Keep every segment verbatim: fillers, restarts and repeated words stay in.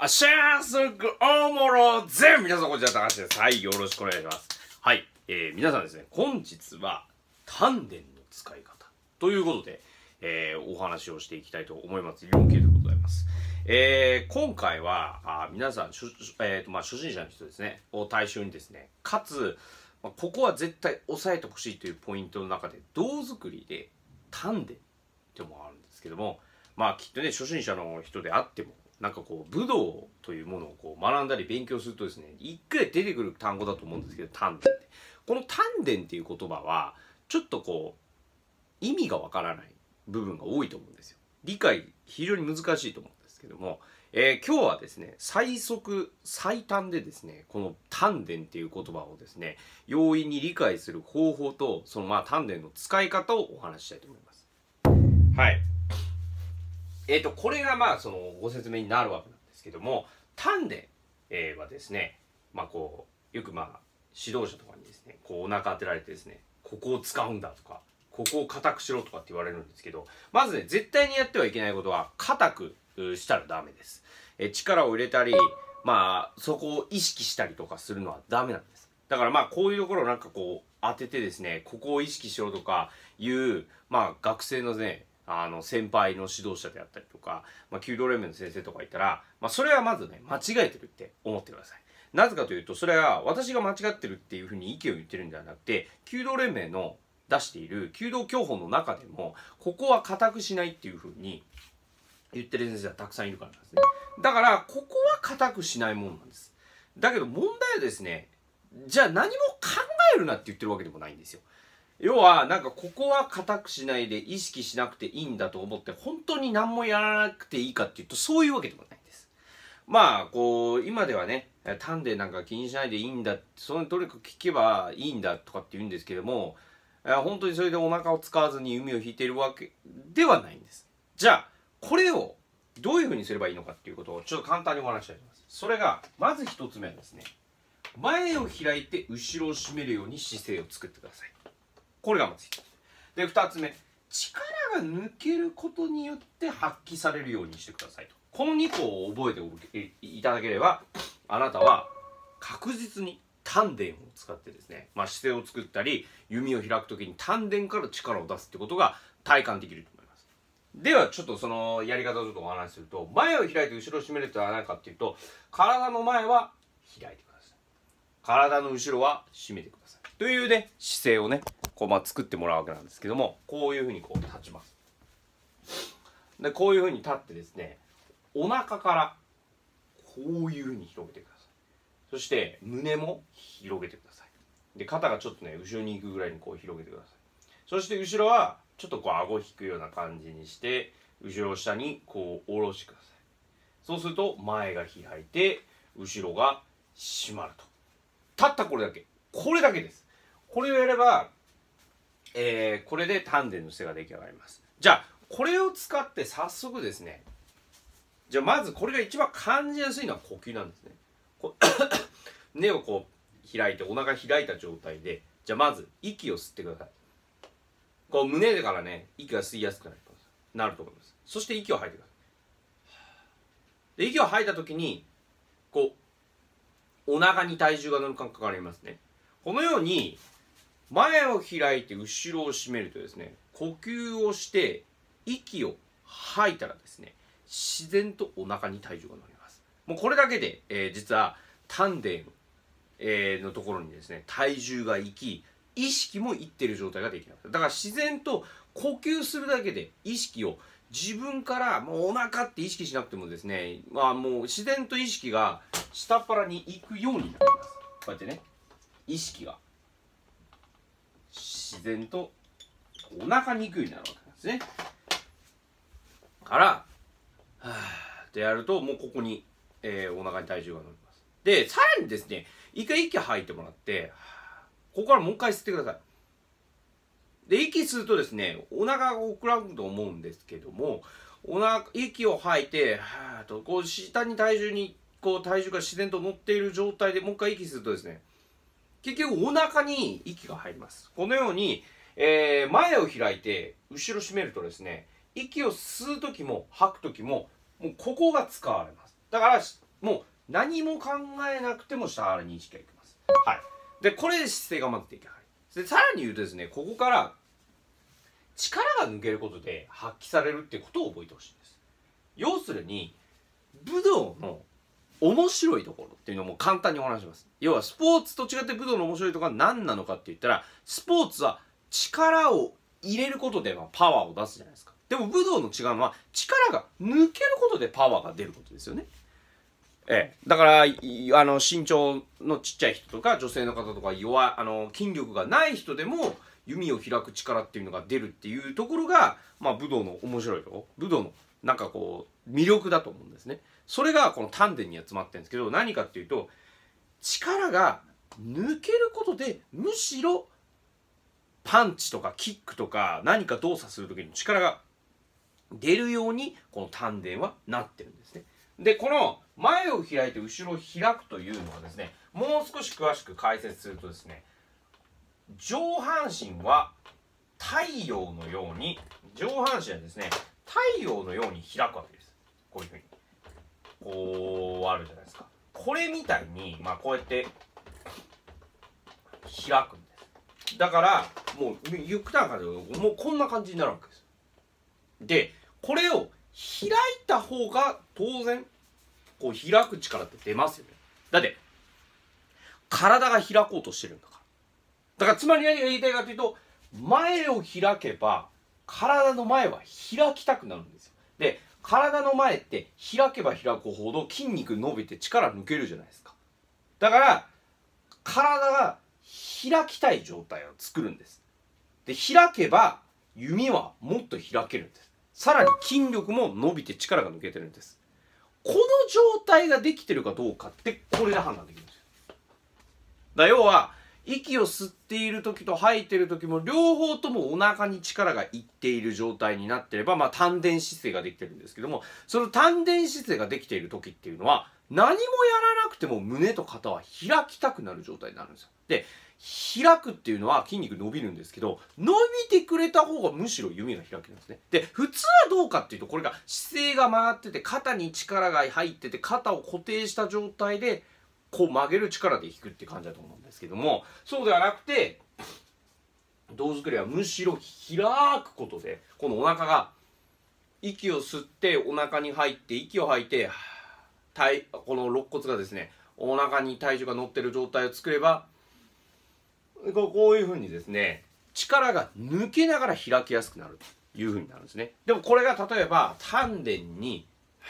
あしゃーすぐおもろぜ皆さんこんにちは、高橋です。はい、よろしくお願いします。はい、えー、皆さんですね、本日は丹田の使い方ということで、えー、お話をしていきたいと思います。理論系でございます。えー、今回はあ皆さん、えーとまあ、初心者の人ですね、を対象にですね、かつ、まあ、ここは絶対押さえてほしいというポイントの中で、胴作りで丹田ってもあるんですけども、まあきっとね、初心者の人であっても、なんかこう武道というものをこう学んだり勉強するとですね、一回出てくる単語だと思うんですけど、丹田って。この丹田っていう言葉はちょっとこう意味がわからない部分が多いと思うんですよ。理解非常に難しいと思うんですけども、えー、今日はですね、最速最短でですね、この丹田っていう言葉をですね、容易に理解する方法と、そのまあ丹田の使い方をお話ししたいと思います。はい。えっと、これがまあそのご説明になるわけなんですけども、丹田、えー、はですね、まあこうよくまあ指導者とかにですね、こうお腹当てられてですね、ここを使うんだとか、ここを硬くしろとかって言われるんですけど、まずね、絶対にやってはいけないことは硬くしたらダメです。え力を入れたり、まあそこを意識したりとかするのはダメなんです。だからまあこういうところをなんかこう当ててですね、ここを意識しろとかいうまあ学生のね、あの先輩の指導者であったりとか、まあ、弓道連盟の先生とかいたら、まあ、それはまずね間違えてるって思ってください。なぜかというと、それは私が間違ってるっていうふうに意見を言ってるんではなくて、弓道連盟の出している弓道教法の中でも、ここは固くしないっていうふうに言ってる先生がたくさんいるからなんですね。だからここは固くしないもんなんです。だけど問題はですね、じゃあ何も考えるなって言ってるわけでもないんですよ。要はなんかここは固くしないで意識しなくていいんだと思って本当に何もやらなくていいかっていうと、そういうわけでもないんです。まあこう今ではね、丹田なんか気にしないでいいんだ、そのとにかく聞けばいいんだとかって言うんですけども、本当にそれでお腹を使わずに弓を引いているわけではないんです。じゃあこれをどういうふうにすればいいのかっていうことをちょっと簡単にお話ししたいと思います。それがまず一つ目はですね、前を開いて後ろを締めるように姿勢を作ってください。これがまず一つで、二つ目、力が抜けることによって発揮されるようにしてくださいと。このにこを覚えておけいただければ、あなたは確実に丹田を使ってですね、まあ、姿勢を作ったり弓を開くときに丹田から力を出すってことが体感できると思います。ではちょっとそのやり方をちょっとお話しすると、前を開いて後ろを締めるとは何かっていうと、体の前は開いてください、体の後ろは締めてくださいというね、姿勢をねこうまあ作ってもらうわけなんですけども、こういうふうにこう立ちます。でこういうふうに立ってですね、お腹からこういうふうに広げてください。そして胸も広げてください。で肩がちょっとね後ろに行くぐらいにこう広げてください。そして後ろはちょっとこう顎を引くような感じにして、後ろを下にこう下ろしてください。そうすると前が開いて後ろが締まると。たったこれだけ、これだけです。これをやれば、えー、これで丹田の姿勢が出来上がります。じゃあこれを使って早速ですね、じゃあまずこれが一番感じやすいのは呼吸なんですね。こ根をこう開いてお腹開いた状態で、じゃあまず息を吸ってください。こう胸からね息が吸いやすくなるなると思います。そして息を吐いてください。で息を吐いた時にこうお腹に体重が乗る感覚がありますね。このように前を開いて後ろを締めるとですね、呼吸をして息を吐いたらですね、自然とお腹に体重が乗ります。もうこれだけで、えー、実は丹田、えー、のところにですね体重がいき、意識もいっている状態ができます。だから自然と呼吸するだけで意識を自分からもうお腹って意識しなくてもですね、まあもう自然と意識が下っ腹に行くようになります。こうやってね、意識が自然とお腹に行くようになるわけなんですね。から、はぁってやると、もうここに、えー、お腹に体重が乗ります。で、さらにですね、一回息吐いてもらって、ここからもう一回吸ってください。で、息吸うとですね、お腹が膨らむと思うんですけども、お腹、息を吐いて、はぁと、こう下に体重に、こう体重が自然と乗っている状態でもう一回息吸うとですね、結局お腹に息が入ります。このように、えー、前を開いて後ろ締めるとですね、息を吸う時も吐く時ももうここが使われます。だからもう何も考えなくても下腹に意識がいきます。はい。で、これで姿勢がまず出来上がり。で、さらに言うとですね、ここから力が抜けることで発揮されるっていうことを覚えてほしいんです。要するに、武道の面白いところっていうのも簡単にお話します。要はスポーツと違って武道の面白いところは何なのかって言ったら、スポーツは力を入れることでまあパワーを出すじゃないですか。でも武道の違うのは力が抜けることでパワーが出ることですよね。ええ、だからあの身長のちっちゃい人とか女性の方とか弱あの筋力がない人でも弓を開く力っていうのが出るっていうところが、まあ、武道の面白いところ、武道のなんかこう魅力だと思うんですね。それがこの丹田に集まってるんですけど、何かっていうと力が抜けることでむしろパンチとかキックとか何か動作する時に力が出るようにこの丹田はなってるんですね。で、この前を開いて後ろを開くというのはですね、もう少し詳しく解説するとですね、上半身は太陽のように、上半身はですね、太陽のように開くわけです。こういうふうに。こうあるじゃないですか。これみたいに、まあこうやって開くんです。だから、もう、ゆくたんかで、もうこんな感じになるわけです。で、これを開いた方が当然こう開く力って出ますよね。だって体が開こうとしてるんだから。だからつまり何が言いたいかというと、前を開けば体の前は開きたくなるんですよ。で、体の前って開けば開くほど筋肉伸びて力抜けるじゃないですか。だから体が開きたい状態を作るんです。で、開けば弓はもっと開けるんです。さらに筋力も伸びて力が抜けてるんです。この状態ができてるかどうかってこれで判断できるんですよ。だ要は息を吸っている時と吐いている時も両方ともお腹に力がいっている状態になっていれば、まあ丹田姿勢ができてるんですけども、その丹田姿勢ができている時っていうのは何もやらなくても胸と肩は開きたくなる状態になるんですよ。で、開くっていうのは筋肉伸びるんですけど、伸びてくれた方がむしろ弓が開けるんですね。で、普通はどうかっていうと、これが姿勢が回ってて肩に力が入ってて肩を固定した状態でこう曲げる力で引くって感じだと思うんですけども、そうではなくて胴作りはむしろ開くことで、このお腹が息を吸ってお腹に入って息を吐いて、体この肋骨がですねお腹に体重が乗ってる状態を作れば、こういうふうにですね力が抜けながら開きやすくなるというふうになるんですね。でもこれが例えば丹田に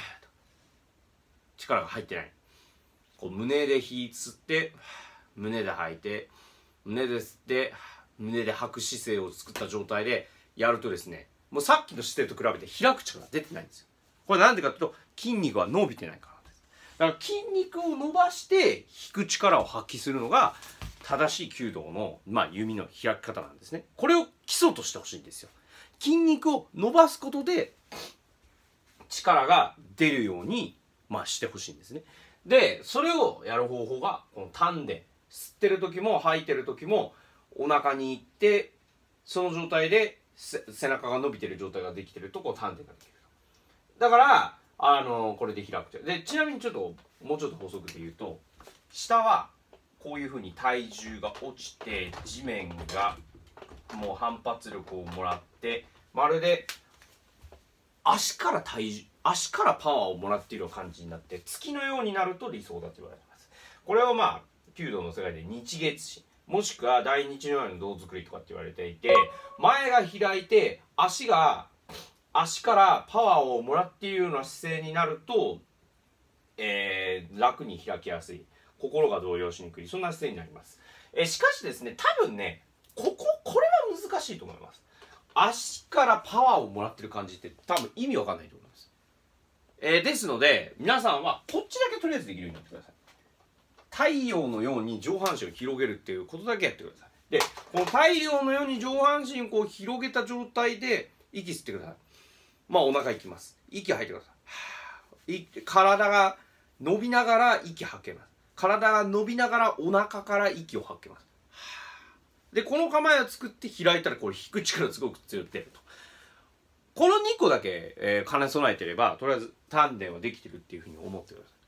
力が入ってない、こう胸で火吸って胸で吐いて胸で吸って胸で吐く姿勢を作った状態でやるとですね、もうさっきの姿勢と比べて開く力が出てないんですよ。これなんでかというと筋肉は伸びてないからです。だから筋肉を伸ばして引く力を発揮するのが正しい弓道の、まあ、弓の開き方なんですね。これを基礎としてほしいんですよ。筋肉を伸ばすことで力が出るように、まあ、してほしいんですね。で、それをやる方法がこの丹田、吸ってる時も吐いてる時もお腹に行って、その状態で背中が伸びてる状態ができてるとこう丹田ができる。だからあのこれで開くと。で、ちなみにちょっともうちょっと補足で言うと、下はこういうふうに体重が落ちて地面がもう反発力をもらって、まるで足から体重足からパワーをもらっている感じになって月のようになると理想だと言われています。これはまあ弓道の世界で日月心、もしくは大日如来の胴作りとかって言われていて、前が開いて足が足からパワーをもらっているような姿勢になると、えー、楽に開きやすい、心が動揺しにくい、そんな姿勢になります。えー、しかしですね、多分ねこここれは難しいと思います。足からパワーをもらってる感じって多分意味わかんないと思います。えー、ですので皆さんはこっちだけとりあえずできるようになってください。太陽のように上半身を広げるっていうことだけやってください。で、この太陽のように上半身をこう広げた状態で息吸ってください。まあお腹いきます。息吐いてください。体が伸びながら息吐けます。体が伸びながらお腹から息を吐けます。で、この構えを作って開いたらこれ引く力がすごく強く出ると。このにこだけ、えー、兼ね備えてればとりあえず丹田はできてるっていうふうに思ってください。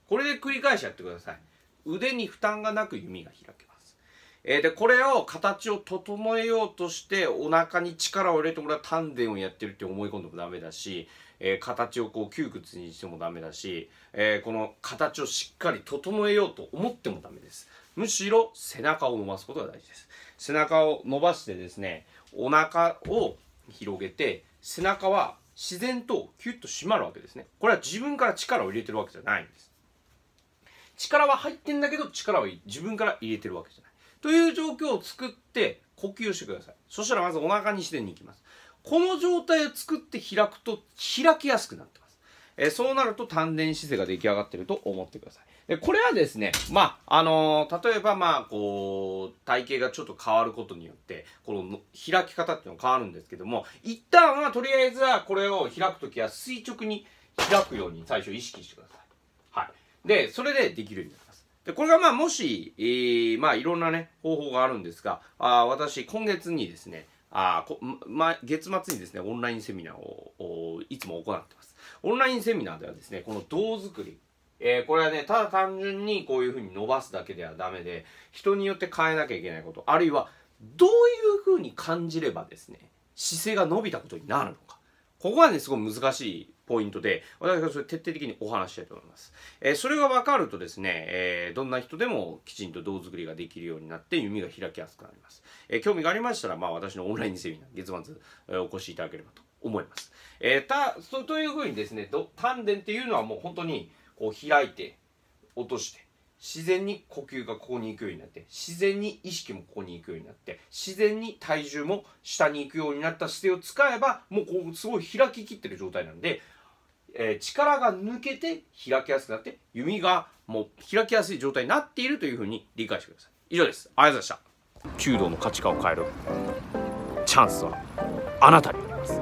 これで繰り返しやってください。腕に負担がなく弓が開けます。えー、でこれを形を整えようとしてお腹に力を入れて俺は丹田をやってるって思い込んでもダメだし、えー、形をこう窮屈にしてもダメだし、えー、この形をしっかり整えようと思ってもダメです。むしろ背中を伸ばすことが大事です。背中を伸ばしてですね、お腹を広げて、背中は自然とキュッと締まるわけですね。これは自分から力を入れてるわけじゃないんです。力は入ってんだけど力を自分から入れてるわけじゃない。という状況を作って呼吸してください。そしたらまずお腹に自然に行きます。この状態を作って開くと開きやすくなってます。えー、そうなると丹田姿勢が出来上がっていると思ってください。でこれはですね、まああのー、例えばまあこう体型がちょっと変わることによってこの開き方っていうのが変わるんですけども、一旦はとりあえずはこれを開くときは垂直に開くように最初意識してください。はい。でそれでできるようになります。でこれがまあもし、えー、まあいろんなね方法があるんですが、あ私今月にですね、あこま、月末にですねオンラインセミナーをいつも行ってます。オンラインセミナーではですね、この胴作り、えー、これはねただ単純にこういうふうに伸ばすだけではダメで、人によって変えなきゃいけないこと、あるいはどういうふうに感じればですね姿勢が伸びたことになるのか、ここはねすごい難しいポイントで、私がそれ徹底的にお話ししたいと思います。えー、それが分かるとですね、えー、どんな人でもきちんと胴作りができるようになって弓が開きやすくなります。えー、興味がありましたら、まあ、私のオンラインセミナー月末、えー、お越しいただければと思います。えー、たそというふうにですね、丹田っていうのはもう本当にこう開いて落として自然に呼吸がここに行くようになって、自然に意識もここに行くようになって、自然に体重も下に行くようになった姿勢を使えば、もうこうすごい開ききってる状態なんで、えー、力が抜けて開きやすくなって弓がもう開きやすい状態になっているというふうに理解してください。以上です。ありがとうございました。弓道の価値観を変えるチャンスはあなたにあります。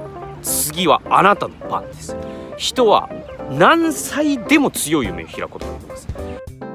次はあなたの番です。人は何歳でも強い夢を開くことができます。